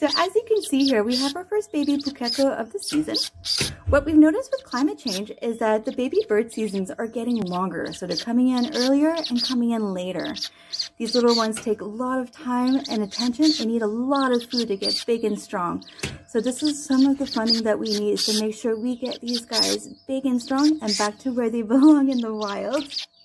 So as you can see here, we have our first baby keko of the season. What we've noticed with climate change is that the baby bird seasons are getting longer. So they're coming in earlier and coming in later. These little ones take a lot of time and attention and need a lot of food to get big and strong. So this is some of the funding that we need to make sure we get these guys big and strong and back to where they belong in the wild.